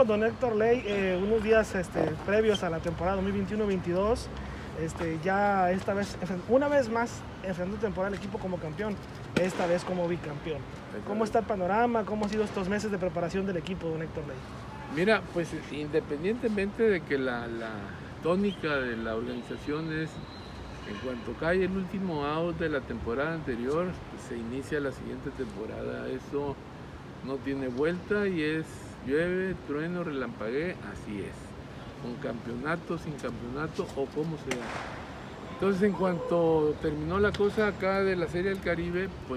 con don Héctor Ley unos días previos a la temporada 2021-22. Ya esta vez, una vez más, enfrentó temporada el equipo como campeón, esta vez como bicampeón. ¿Cómo está el panorama? ¿Cómo han sido estos meses de preparación del equipo, don Héctor Ley? Mira, pues independientemente de que la tónica de la organización es, en cuanto cae el último out de la temporada anterior, pues se inicia la siguiente temporada. Eso no tiene vuelta y es llueve, trueno, relampaguee, así es. Con campeonato, sin campeonato o como sea. Entonces, en cuanto terminó la cosa acá de la Serie del Caribe, pues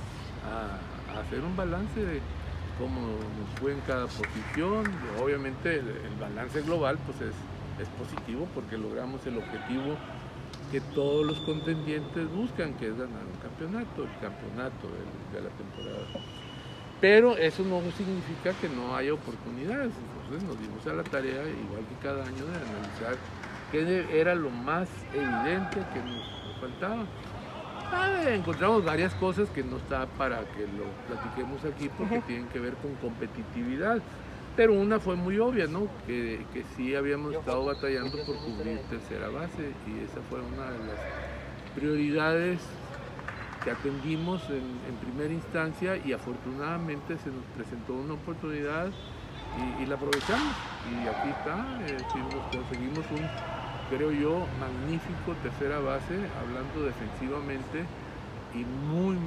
a hacer un balance de cómo nos fue en cada posición. Obviamente el balance global pues es positivo porque logramos el objetivo que todos los contendientes buscan, que es ganar un campeonato, el campeonato de la temporada. Pero eso no significa que no haya oportunidades. Entonces nos dimos a la tarea, igual que cada año, de analizar qué era lo más evidente que nos faltaba. Encontramos varias cosas que no está para que lo platiquemos aquí porque tienen que ver con competitividad. Pero una fue muy obvia, ¿no? Que sí habíamos estado batallando por cubrir tercera base y esa fue una de las prioridades que atendimos en primera instancia y afortunadamente se nos presentó una oportunidad y la aprovechamos. Y aquí está, conseguimos un, creo yo, magnífico tercera base, hablando defensivamente y muy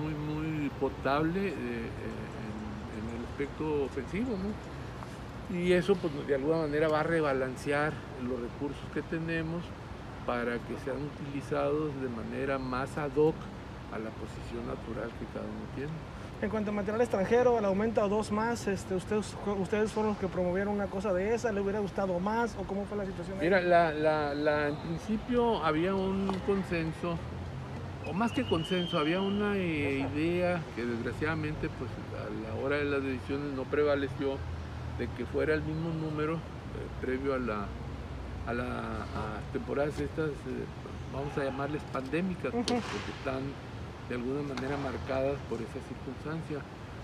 potable en el aspecto ofensivo, ¿no? Y eso pues de alguna manera va a rebalancear los recursos que tenemos para que sean utilizados de manera más ad hoc a la posición natural que cada uno tiene. En cuanto a material extranjero, el aumento a 2 más, ustedes fueron los que promovieron una cosa de esa, ¿le hubiera gustado más o cómo fue la situación? Mira, en principio había un consenso, o más que consenso, había una idea que desgraciadamente pues a la hora de las decisiones no prevaleció, de que fuera el mismo número previo a temporadas estas, vamos a llamarles pandémicas, porque están de alguna manera marcadas por esa circunstancia.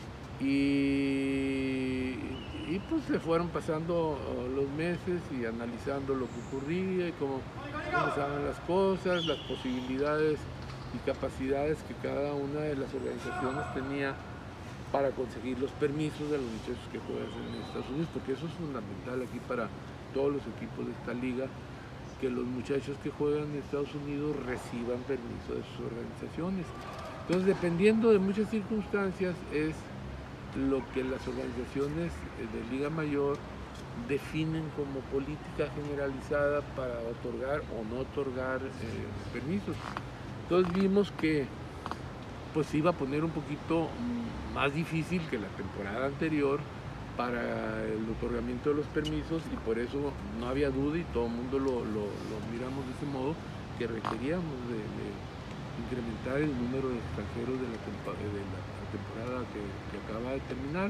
Y pues se fueron pasando los meses y analizando lo que ocurría y cómo estaban las cosas, las posibilidades y capacidades que cada una de las organizaciones tenía para conseguir los permisos de los muchachos que juegan en Estados Unidos, porque eso es fundamental aquí para todos los equipos de esta liga, que los muchachos que juegan en Estados Unidos reciban permiso de sus organizaciones. Entonces, dependiendo de muchas circunstancias, es lo que las organizaciones de Liga Mayor definen como política generalizada para otorgar o no otorgar permisos. Entonces vimos que pues se iba a poner un poquito más difícil que la temporada anterior para el otorgamiento de los permisos y por eso no había duda y todo el mundo lo miramos de ese modo, que requeríamos de incrementar el número de extranjeros de la temporada que acaba de terminar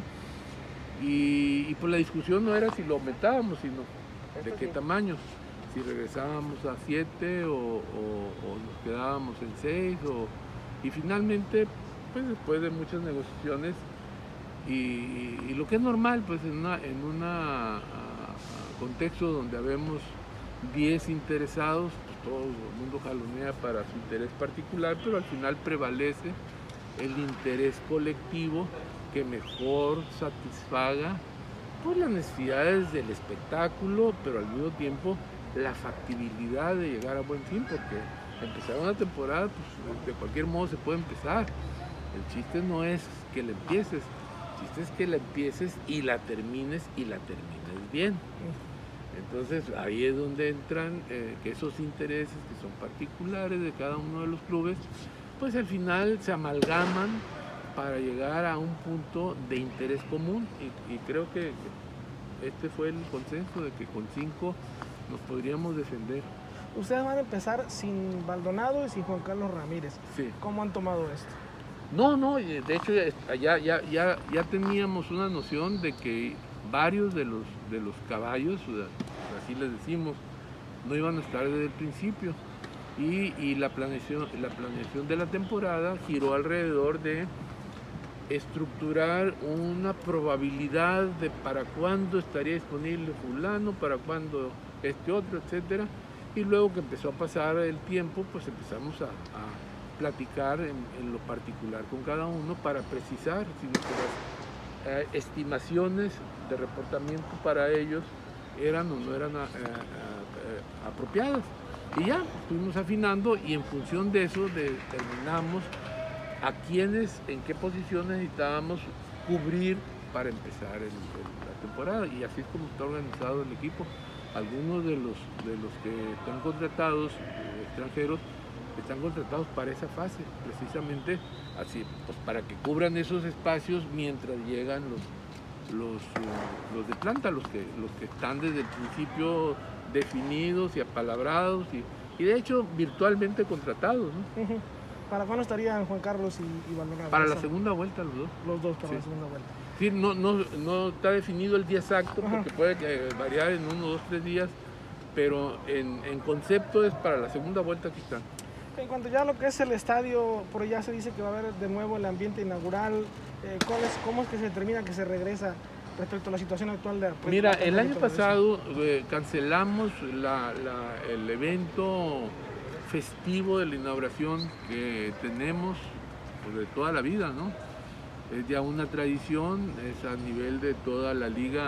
y pues la discusión no era si lo aumentábamos, sino de qué tamaño, si regresábamos a 7 o nos quedábamos en 6 y finalmente pues después de muchas negociaciones y lo que es normal pues en un contexto donde habemos 10 interesados, pues todo el mundo jalonea para su interés particular, pero al final prevalece el interés colectivo que mejor satisfaga pues las necesidades del espectáculo, pero al mismo tiempo la factibilidad de llegar a buen fin, porque empezar una temporada pues de cualquier modo se puede empezar. El chiste no es que la empieces, el chiste es que la empieces y la termines bien. Entonces ahí es donde entran que esos intereses que son particulares de cada uno de los clubes, pues al final se amalgaman para llegar a un punto de interés común y creo que este fue el consenso de que con 5 nos podríamos defender. Ustedes van a empezar sin Baldonado y sin Juan Carlos Ramírez. Sí. ¿Cómo han tomado esto? No, de hecho ya teníamos una noción de que varios de los caballos, así les decimos, no iban a estar desde el principio y la planeación de la temporada giró alrededor de estructurar una probabilidad de para cuándo estaría disponible fulano, para cuándo este otro, etcétera. Y luego que empezó a pasar el tiempo, pues empezamos a platicar en lo particular con cada uno para precisar si nuestras estimaciones de reportamiento para ellos eran o no eran apropiadas. Y ya, estuvimos afinando y en función de eso determinamos a quiénes, en qué posiciones necesitábamos cubrir para empezar la temporada. Y así es como está organizado el equipo. Algunos de los que están contratados, extranjeros, están contratados para esa fase, precisamente así, pues para que cubran esos espacios mientras llegan los de planta, los que están desde el principio definidos y apalabrados y de hecho virtualmente contratados, ¿no? ¿Para cuándo estarían Juan Carlos y Valderrama? Para la segunda vuelta los dos. Los dos para la segunda vuelta. Sí, no está definido el día exacto, porque puede variar en 1, 2, 3 días, pero en concepto es para la segunda vuelta que están. En cuanto ya a lo que es el estadio, por allá se dice que va a haber de nuevo el ambiente inaugural. ¿Cómo es que se determina que se regresa respecto a la situación actual de Mira, el año pasado cancelamos el evento festivo de la inauguración que tenemos pues, de toda la vida, ¿no? Es ya una tradición, es a nivel de toda la liga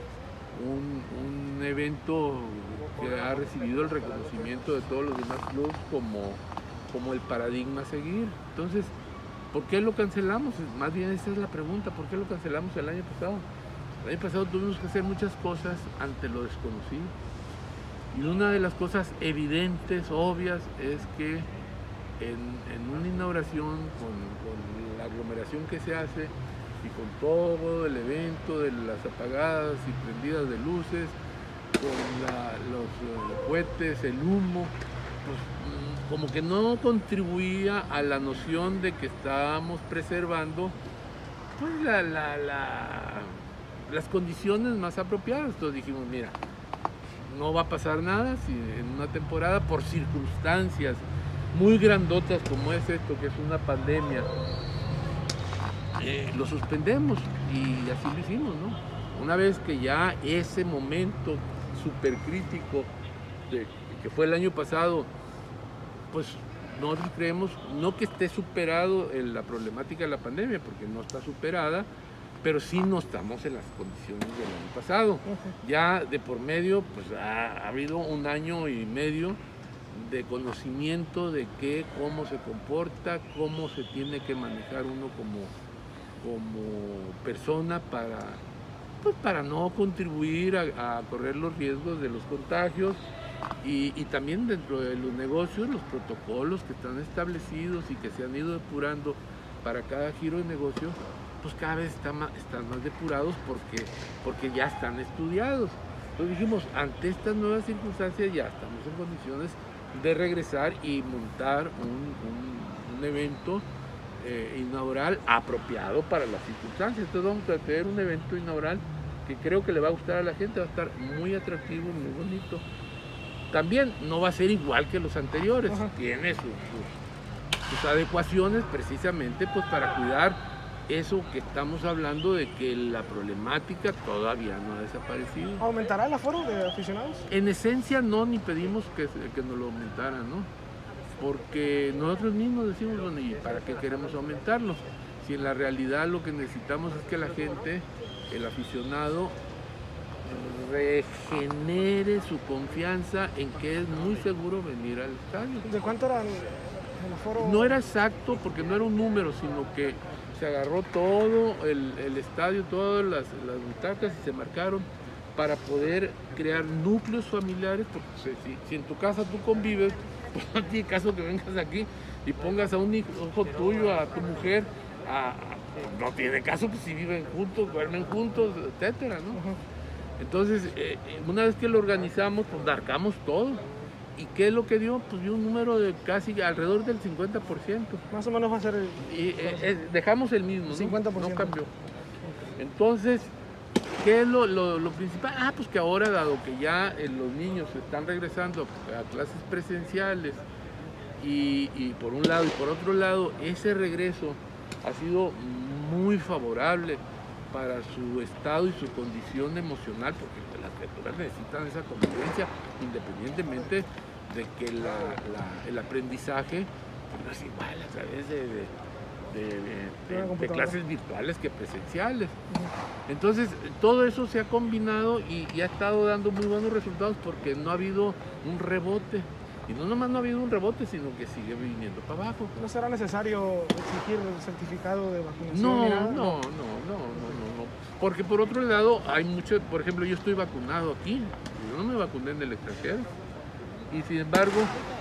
un evento que ha recibido el reconocimiento de todos los demás clubes como el paradigma a seguir. Entonces, ¿por qué lo cancelamos? Más bien esa es la pregunta, ¿por qué lo cancelamos el año pasado? El año pasado tuvimos que hacer muchas cosas ante lo desconocido. Y una de las cosas evidentes, obvias, es que en una inauguración con la aglomeración que se hace y con todo el evento de las apagadas y prendidas de luces, con los cohetes, el humo, pues como que no contribuía a la noción de que estábamos preservando pues, las condiciones más apropiadas. Entonces dijimos, mira, no va a pasar nada si en una temporada por circunstancias muy grandotas como es esto, que es una pandemia, lo suspendemos y así lo hicimos, ¿no? Una vez que ya ese momento súper crítico que fue el año pasado, pues nosotros creemos no que esté superado la problemática de la pandemia, porque no está superada, pero sí no estamos en las condiciones del año pasado. Ya de por medio, pues ha habido 1 año y medio de conocimiento de cómo se comporta, cómo se tiene que manejar uno como persona para no contribuir a correr los riesgos de los contagios y también dentro de los negocios, los protocolos que están establecidos y que se han ido depurando para cada giro de negocio, pues cada vez están más depurados porque ya están estudiados. Entonces dijimos, ante estas nuevas circunstancias ya estamos en condiciones de regresar y montar un evento inaugural apropiado para las circunstancias. Entonces vamos a tener un evento inaugural que creo que le va a gustar a la gente, va a estar muy atractivo, muy bonito. También no va a ser igual que los anteriores, tiene sus adecuaciones precisamente pues para cuidar eso que estamos hablando de que la problemática todavía no ha desaparecido. ¿Aumentará el aforo de aficionados? En esencia no, ni pedimos que nos lo aumentaran, ¿no? Porque nosotros mismos decimos, bueno, ¿y para qué queremos aumentarlo? Si en la realidad lo que necesitamos es que la gente, el aficionado, regenere su confianza en que es muy seguro venir al estadio. ¿De cuánto era el aforo? No era exacto porque no era un número, sino que se agarró todo el estadio, todas las butacas y se marcaron para poder crear núcleos familiares, porque si en tu casa tú convives, pues no tiene caso que vengas aquí y pongas a un hijo tuyo, a tu mujer, no tiene caso que si viven juntos, duermen juntos, etcétera, ¿no? Entonces, una vez que lo organizamos, pues marcamos todo. ¿Y qué es lo que dio? Pues dio un número de casi alrededor del 50%. Más o menos va a ser dejamos el mismo, ¿no? 50%. No cambió. Entonces, ¿qué es lo principal? Pues que ahora, dado que ya los niños están regresando a clases presenciales y por un lado y por otro lado, ese regreso ha sido muy favorable para su estado y su condición emocional, porque las criaturas necesitan esa convivencia, independientemente de que el aprendizaje pues, no es igual a través de clases virtuales que presenciales. Entonces, todo eso se ha combinado y ha estado dando muy buenos resultados porque no ha habido un rebote. Y no nomás no ha habido un rebote, sino que sigue viniendo para abajo. ¿No será necesario exigir el certificado de vacunación? No. Porque por otro lado, hay mucho, por ejemplo, yo estoy vacunado aquí, yo no me vacuné en el extranjero. Y sin embargo,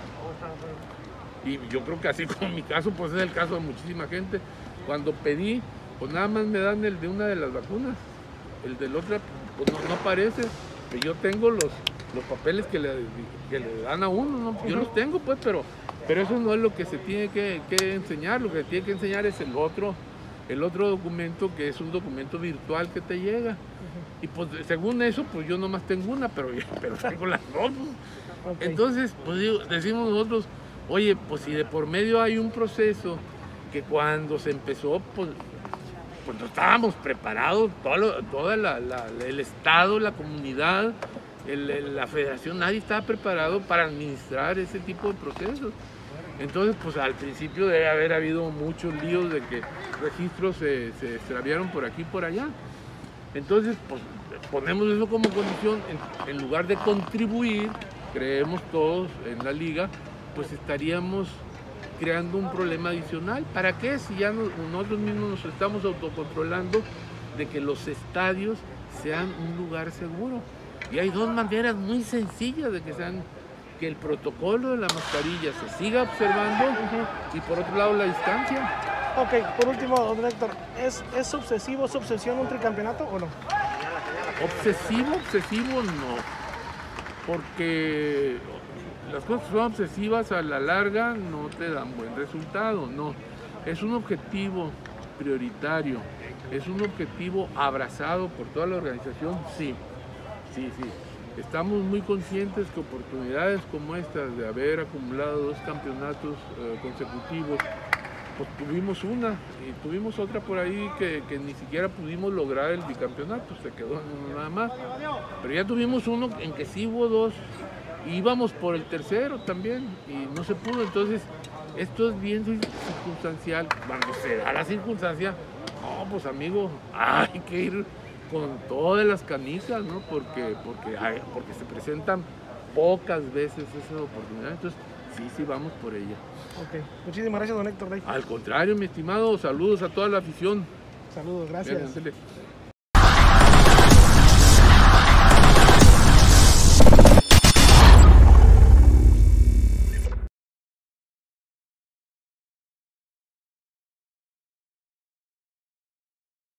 y yo creo que así como mi caso, pues es el caso de muchísima gente, cuando pedí, pues nada más me dan el de una de las vacunas, el del otro, pues no aparece, que yo tengo los papeles que le dan a uno, ¿no? Yo los tengo pues, pero eso no es lo que se tiene que enseñar, lo que tiene que enseñar es el otro documento, que es un documento virtual que te llega. Y pues según eso, pues yo nomás tengo una, pero tengo las dos. Okay. Entonces, pues decimos nosotros, oye, pues si de por medio hay un proceso que cuando se empezó, pues no estábamos preparados, todo el Estado, la comunidad, la federación, nadie estaba preparado para administrar ese tipo de procesos. Entonces, pues al principio debe haber habido muchos líos de que registros se extraviaron por aquí y por allá. Entonces, pues ponemos eso como condición, en lugar de contribuir, creemos todos en la liga, pues estaríamos creando un problema adicional. ¿Para qué? Si ya nosotros mismos nos estamos autocontrolando de que los estadios sean un lugar seguro. Y hay dos maneras muy sencillas de que el protocolo de la mascarilla se siga observando y por otro lado la distancia. Ok, por último, don Héctor, ¿es obsesivo, es obsesión un tricampeonato o no? Obsesivo no, porque las cosas que son obsesivas a la larga no te dan buen resultado, no. Es un objetivo prioritario, es un objetivo abrazado por toda la organización, sí. Estamos muy conscientes que oportunidades como estas de haber acumulado 2 campeonatos consecutivos, pues tuvimos una y tuvimos otra por ahí que ni siquiera pudimos lograr el bicampeonato, se quedó en uno nada más. Pero ya tuvimos uno en que sí hubo 2 y íbamos por el tercero también y no se pudo. Entonces, esto es bien circunstancial. Cuando se da la circunstancia, no, pues amigo, hay que ir con todas las canicas, ¿no? Porque se presentan pocas veces esas oportunidades, entonces sí vamos por ella. Ok, muchísimas gracias, don Héctor Rey. Al contrario, mi estimado, saludos a toda la afición. Saludos, gracias. Bien,